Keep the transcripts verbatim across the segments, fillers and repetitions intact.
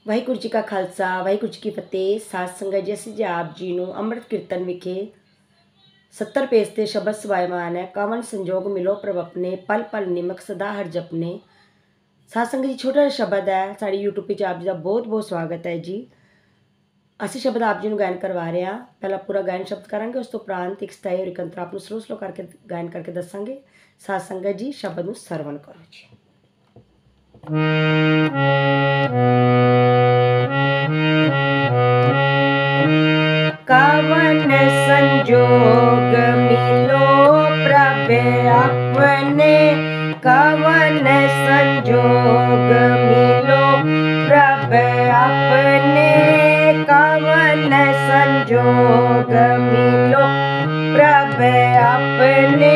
ਵਾਹਿਗੁਰੂ ਜੀ ਕਾ ਖਾਲਸਾ ਵਾਹਿਗੁਰੂ ਜੀ ਕੀ ਫਤਿਹ। ਸਾਧ ਸੰਗਤ ਜੀ, ਅਸੀਂ ਜੀ ਆਪ ਜੀ ਨੂੰ ਅੰਮ੍ਰਿਤ ਕੀਰਤਨ ਵਿਖੇ ਸੱਤਰ ਪੇਜ ਤੇ ਸ਼ਬਦ ਸਵਾਇਮਾਨ ਹੈ। ਕਵਨ ਸੰਜੋਗ ਮਿਲੋ ਪ੍ਰਭ ਆਪਣੇ, ਪਲ ਪਲ ਨਿਮਕ ਸਦਾ ਹਰ ਜਪਨੇ। ਸਾਧ ਸੰਗਤ ਜੀ, ਛੋਟਾ ਜਿਹਾ ਸ਼ਬਦ ਹੈ। ਸਾਡੀ यूट्यूब ਵਿੱਚ ਆਪ ਜੀ ਦਾ ਬਹੁਤ ਬਹੁਤ ਸਵਾਗਤ ਹੈ ਜੀ। ਅਸੀਂ ਸ਼ਬਦ ਆਪ ਜੀ ਨੂੰ ਗਾਇਨ ਕਰਵਾ ਰਹੇ ਹਾਂ। ਪਹਿਲਾਂ ਪੂਰਾ ਗਾਇਨ ਸ਼ਬਦ ਕਰਾਂਗੇ, ਉਸ ਤੋਂ ਉਪਰੰਤ ਇੱਕ ਸਥਾਈ ਔਰ ਇਕੰਤਰ ਆਪ ਨੂੰ ਸਲੋ ਸਲੋ ਕਰਕੇ ਗਾਇਨ ਕਰਕੇ ਦੱਸਾਂਗੇ। ਸਾਧ ਸੰਗਤ ਜੀ, ਸ਼ਬਦ ਨੂੰ ਸਰਵਣ ਕਰੋ ਜੀ। कवन संजोग मिलो प्रभ अपने, कवन संजोग मिलो प्रभ अपने, कवन संजोग मिलो प्रभ अपने।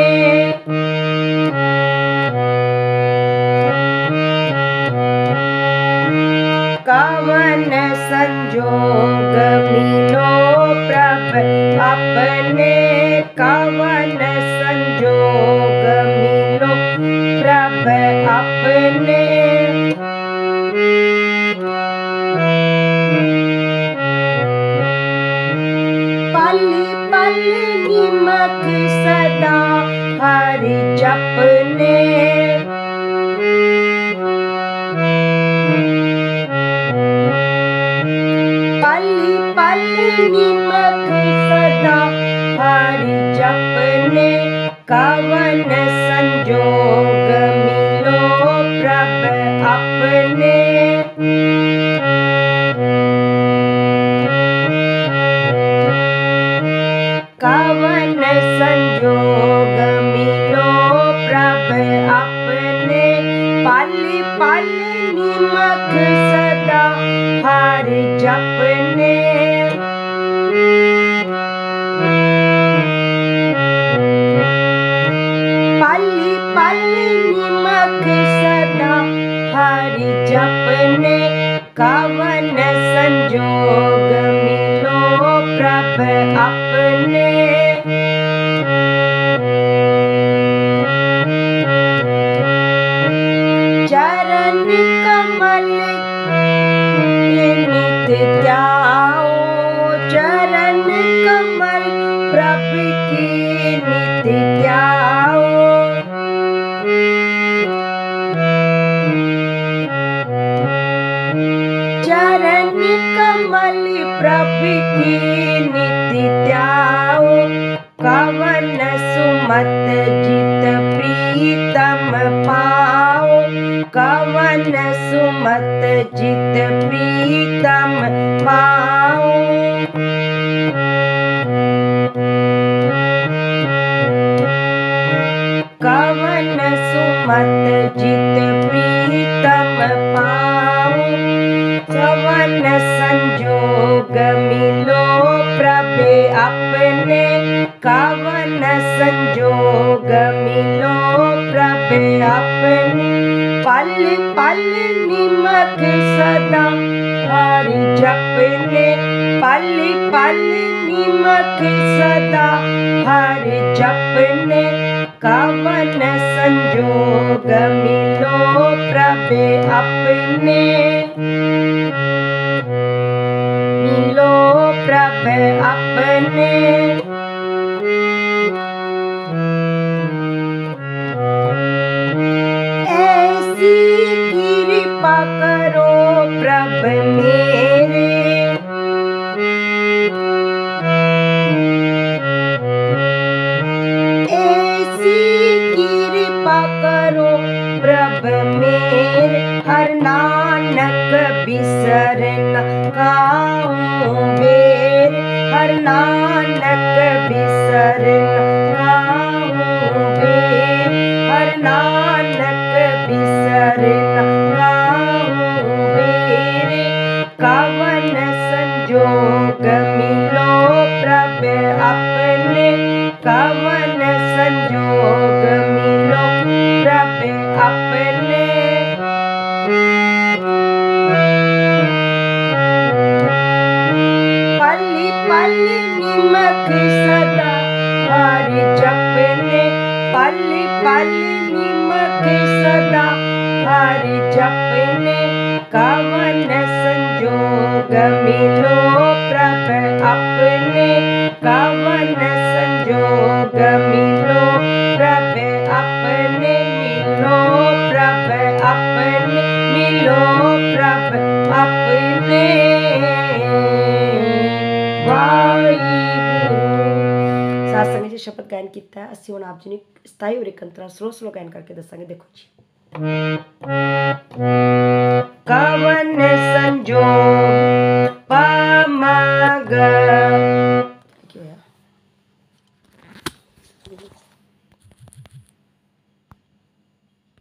कवन संजोग मिलो प्रभ अपने, कवन संजोग मिलो प्रभ अपने। पल पल निमक सदा हर जपने, पल निमक सदा हर जपने। कवन संजोग मिलो प्रभ अपने, कवन संजोग मिलो प्रभ अपने। पल पल निमक सदा हर जपने, पल पल निमक सदा हर जपने। कवन संजोग मिलो प्रभ अपने, चरण कमल नित ध्याओ, चरण कमल प्रभ की नित ध्याओ। चरण कमल प्रभ की नित ध्याओ। कवन सुमत जित प्रीतम पाओ, कवन सुमत जित प्रीतम पाओ। कवन सुमत जित प्रीतम पाओ। कवन संजोग मिलो प्रभ अपने, कवन संजोग मिलो प्रभ अपने। पल पल निमक सदा हर जपने, पल पल निमक सदा हर जपने। कवन संजोग मिलो प्रभ अपने, मिलो प्रभ अपने। ऐसी कृपा करो प्रभ मेरे, ऐसी कृपा करो प्रभ मेरे। हर नानक बिसर न काहू बेर, हर नानक बिसर न काहू बेर, हर नानक बिसर न काहू बेर। कवन संजोग मिलो प्रभ अपने, कवन संजोग मिलो प्रभ अपने। पल पल मिलो प्रभ अपने, कवन संजोग मिलो प्रभ अपने, मिलो प्रभ अपने, मिलो प्रभ अपने। वाहिगुरु। साथ संगत जी शपथ गायन किया। असीं हुण आप जी ने सताई और इकंतरा स्लो स्लो गायन करके दसांगे। देखो जी। कवन संजोग